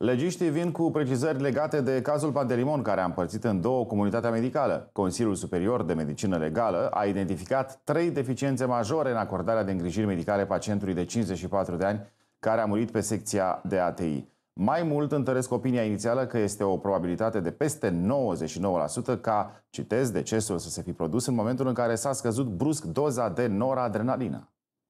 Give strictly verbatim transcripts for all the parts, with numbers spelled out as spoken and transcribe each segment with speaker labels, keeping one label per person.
Speaker 1: Legiștii vin cu precizări legate de cazul Pantelimon, care a împărțit în două comunitatea medicală. Consiliul Superior de Medicină Legală a identificat trei deficiențe majore în acordarea de îngrijiri medicale pacientului de cincizeci și patru de ani care a murit pe secția de A T I. Mai mult întăresc opinia inițială că este o probabilitate de peste nouăzeci și nouă la sută ca, citez, decesul să se fi produs în momentul în care s-a scăzut brusc doza de noradrenalină.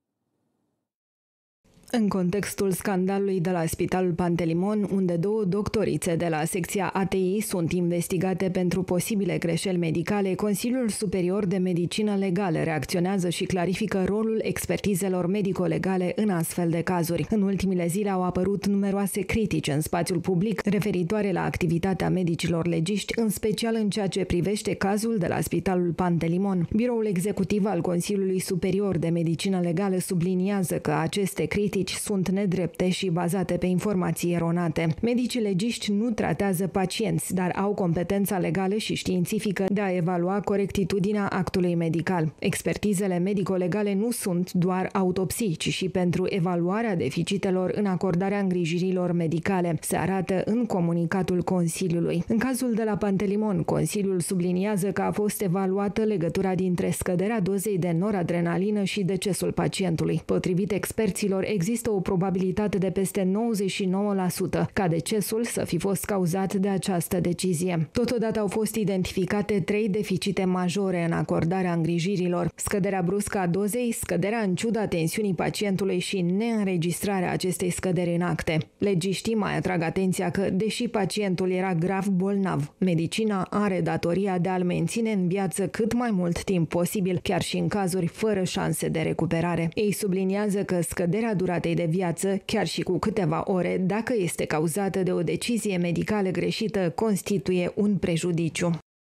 Speaker 2: În contextul scandalului de la Spitalul Pantelimon, unde două doctorițe de la secția A T I sunt investigate pentru posibile greșeli medicale, Consiliul Superior de Medicină Legală reacționează și clarifică rolul expertizelor medico-legale în astfel de cazuri. În ultimile zile au apărut numeroase critici în spațiul public referitoare la activitatea medicilor legiști, în special în ceea ce privește cazul de la Spitalul Pantelimon. Biroul executiv al Consiliului Superior de Medicină Legală subliniază că aceste critici sunt nedrepte și bazate pe informații eronate. Medicii legiști nu tratează pacienți, dar au competența legală și științifică de a evalua corectitudinea actului medical. Expertizele medico-legale nu sunt doar autopsii, ci și pentru evaluarea deficitelor în acordarea îngrijirilor medicale, se arată în comunicatul Consiliului. În cazul de la Pantelimon, Consiliul subliniază că a fost evaluată legătura dintre scăderea dozei de noradrenalină și decesul pacientului. Potrivit experților, există o probabilitate de peste nouăzeci și nouă la sută ca decesul să fi fost cauzat de această decizie. Totodată au fost identificate trei deficite majore în acordarea îngrijirilor: scăderea bruscă a dozei, scăderea în ciuda tensiunii pacientului și neînregistrarea acestei scăderi în acte. Legiștii mai atrag atenția că, deși pacientul era grav bolnav, medicina are datoria de a-l menține în viață cât mai mult timp posibil, chiar și în cazuri fără șanse de recuperare. Ei subliniază că scăderea duratei de viață, chiar și cu câteva ore, dacă este cauzată de o decizie medicală greșită, constituie un prejudiciu.